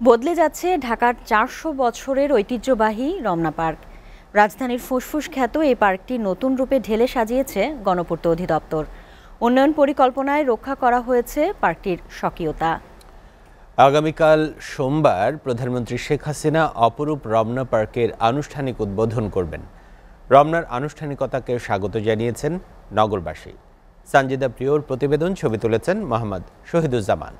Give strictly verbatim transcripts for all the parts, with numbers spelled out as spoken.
বদলে যাচ্ছে ঢাকার চারশো বছরের ঐতিহ্যবাহী রমনা পার্ক। রাজধানীর ফুসফুস খ্যাত এই পার্কটি নতুন রূপে ঢেলে সাজিয়েছে গণপূর্ত অধিদপ্তর। উন্নয়ন পরিকল্পনায় রক্ষা করা হয়েছে পার্কটির স্বকীয়তা। আগামীকাল সোমবার প্রধানমন্ত্রী শেখ হাসিনা অপরূপ রমনা পার্কের আনুষ্ঠানিক উদ্বোধন করবেন। রমনার আনুষ্ঠানিকতাকে স্বাগত জানিয়েছেন নগরবাসী। সঞ্জিদা প্রিয়র প্রতিবেদন, ছবি তুলেছেন মোহাম্মদ শহীদুজ্জামান।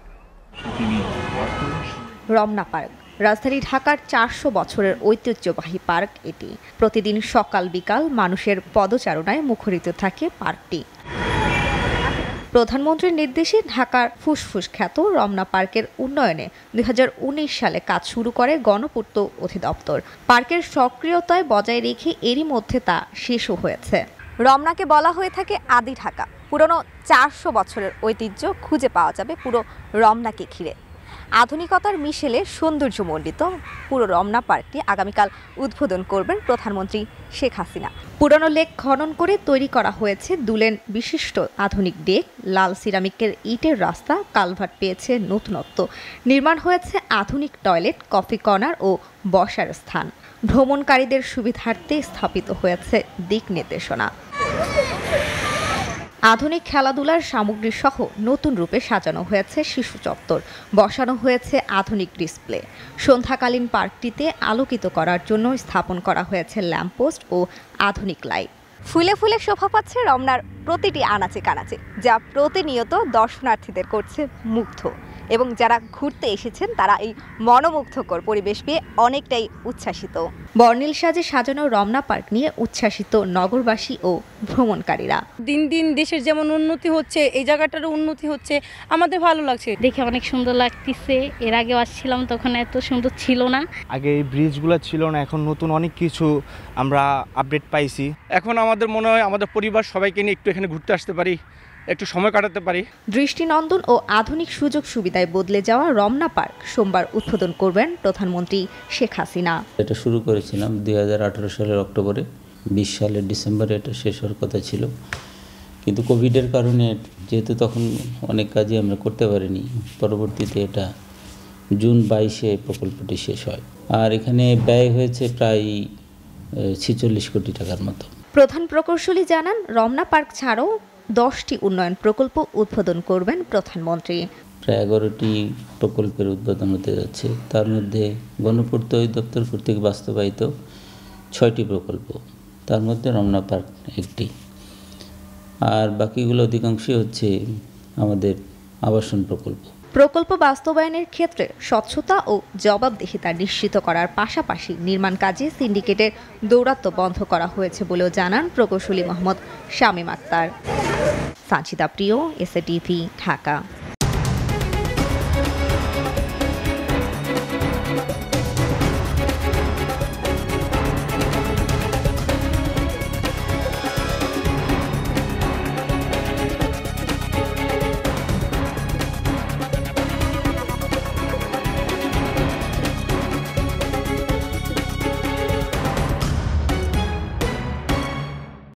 রমনা পার্ক রাজধানী ঢাকার চারশো বছরের ঐতিহ্যবাহী পার্ক এটি। প্রতিদিন সকাল বিকাল মানুষের পদচারণায় মুখরিত থাকে পার্কটি। প্রধানমন্ত্রীর নির্দেশে ঢাকার ফুসফুস খ্যাত রমনা পার্কের উন্নয়নে দুই হাজার উনিশ সালে কাজ শুরু করে গণপূর্ত অধিদপ্তর। পার্কের সক্রিয়তায় বজায় রেখে এরই মধ্যে তা শেষও হয়েছে। রমনাকে বলা হয়ে থাকে আদি ঢাকা। পুরনো চারশো বছরের ঐতিহ্য খুঁজে পাওয়া যাবে পুরো রমনাকে ঘিরে। আধুনিকতার মিশেলে সৌন্দর্যমণ্ডিত পুরো রমনা পার্কটি আগামীকাল উদ্বোধন করবেন প্রধানমন্ত্রী শেখ হাসিনা। পুরনো লেক খনন করে তৈরি করা হয়েছে দুলেন বিশিষ্ট আধুনিক ডেক, লাল সিরামিকের ইটের রাস্তা, কালভার্ট পেয়েছে নতুনত্ব। নির্মাণ হয়েছে আধুনিক টয়লেট, কফি কর্নার ও বসার স্থান। ভ্রমণকারীদের সুবিধার্থে স্থাপিত হয়েছে দিক নির্দেশনা। আধুনিক খেলাধুলার সামগ্রী সহ নতুন রূপে সাজানো হয়েছে শিশু চত্বর, বসানো হয়েছে আধুনিক ডিসপ্লে। সন্ধ্যাকালীন পার্কটিতে আলোকিত করার জন্য স্থাপন করা হয়েছে ল্যাম্পপোস্ট ও আধুনিক লাইট। ফুলে ফুলে শোভা পাচ্ছে রমনার প্রতিটি আনাচে কানাচে, যা প্রতিনিয়ত দর্শনার্থীদের করছে মুগ্ধ। এবং যারা ঘুরতে এসেছেন তারা এই মনোমুগ্ধকর পরিবেশ পেয়ে অনেকটাই উচ্ছ্বাসিত। বর্ণিল সাজে সাজানো রমনা পার্ক নিয়ে উচ্ছ্বাসিত নগরবাসী ও ভ্রমণকারীরা। দিন দিন দেশের যেমন উন্নতি হচ্ছে, এই জায়গাটারও উন্নতি হচ্ছে, আমাদের ভালো লাগছে। দেখে অনেক সুন্দর লাগতেছে। এর আগে আসছিলাম তখন এত সুন্দর ছিল না। আগে এই ব্রিজগুলো ছিল না, এখন নতুন অনেক কিছু আমরা আপডেট পাইছি। এখন আমাদের মনে হয় আমাদের পরিবার সবাইকে নিয়ে একটু এখানে ঘুরতে আসতে পারি, একটু সময় কাটাতে পারি। দৃষ্টিনন্দন ও আধুনিক সুযোগ সুবিধায় বদলে যাওয়া রমনা পার্ক সোমবার উদ্বোধন করবেন প্রধানমন্ত্রী শেখ হাসিনা। এটা শুরু করেছিলাম দুই হাজার আঠারো সালের অক্টোবরে, বিশ সালের ডিসেম্বরে এটা শেষ হওয়ার কথা ছিল, কিন্তু কোভিডের কারণে যেহেতু তখন অনেক কাজই আমরা করতে পারিনি, পরবর্তীতে এটা জুন বাইশে প্রকল্পটি শেষ হয়। আর এখানে ব্যয় হয়েছে প্রায় ছেচল্লিশ কোটি টাকার মতো। প্রধান প্রকৌশলী জানান, রমনা পার্ক ছাড়াও দশটি উন্নয়ন প্রকল্প উদ্বোধন করবেন প্রধানমন্ত্রী। প্রায় এগারোটি প্রকল্পের উদ্বোধন হতে যাচ্ছে, তার মধ্যে গণপূর্ত অধিদপ্তর কর্তৃক বাস্তবায়িত ছয়টি প্রকল্প, তার মধ্যে রমনা পার্ক একটি। আর বাকিগুলো অধিকাংশই হচ্ছে আমাদের আবাসন প্রকল্প। প্রকল্প বাস্তবায়নের ক্ষেত্রে স্বচ্ছতা ও জবাবদিহিতা নিশ্চিত করার পাশাপাশি নির্মাণ কাজে সিন্ডিকেটের দৌরাত্ম্য বন্ধ করা হয়েছে বলেও জানান প্রকৌশলী মোহাম্মদ শামীম আক্তার। সঞ্জিদা প্রিয়, এসএটিভি, ঢাকা।